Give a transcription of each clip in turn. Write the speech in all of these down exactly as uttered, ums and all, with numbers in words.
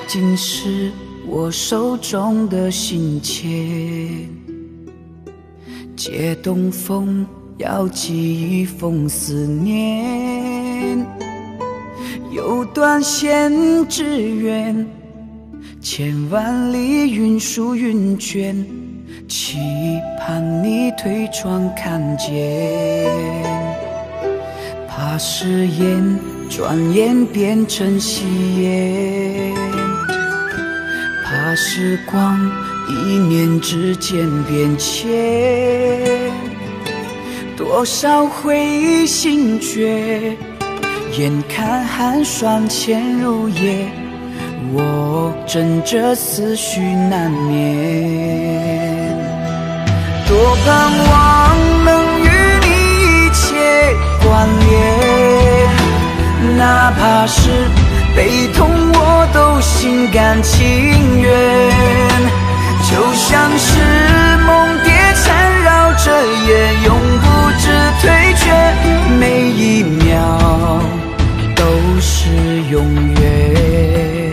竟是我手中的信笺。借东风，要寄一封思念。有段线只愿，千万里云舒云卷，期盼你推窗看见。怕誓言转眼变成夕烟，怕时光一念之间变迁。多少回忆心绝，眼看寒霜潜入夜，我枕着思绪难眠。多盼望能与你一切关联，哪怕是悲痛我都心甘情愿。就像是梦蝶缠绕着夜，永不知退却，每一秒都是永远。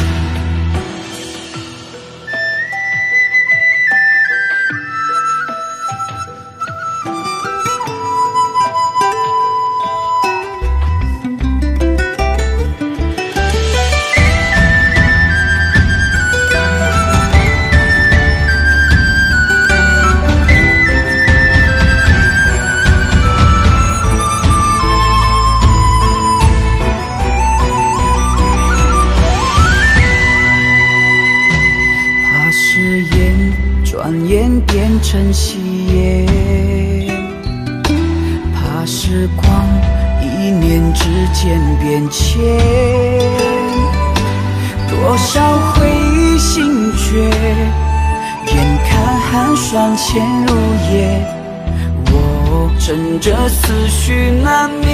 转眼变成夕烟，怕时光一念之间变迁。多少回忆心绝，眼看寒霜潜入夜，我枕着思绪难眠。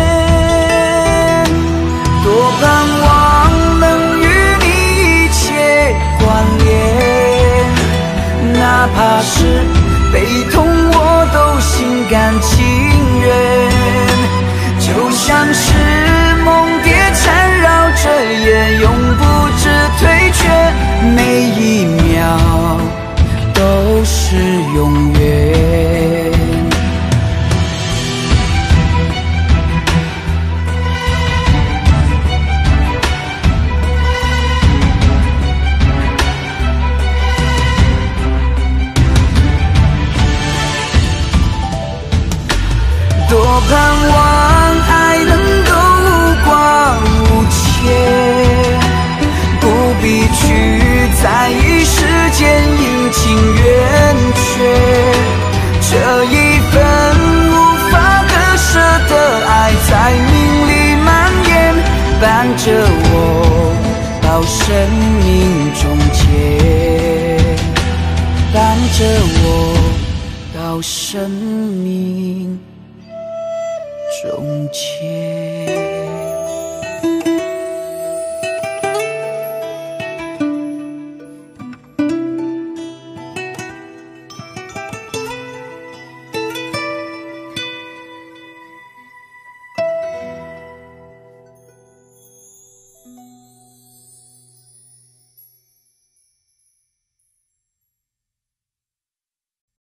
多盼望能与你一切关联，哪怕是悲痛我都心甘情愿。就像是梦蝶缠绕着夜，永不知退却，每一秒都是永远。多盼望爱能够无挂无牵，不必去在意世间阴晴圆缺。这一份无法割舍的爱，在命里蔓延，伴着我到生命终结，伴着我到生命终结。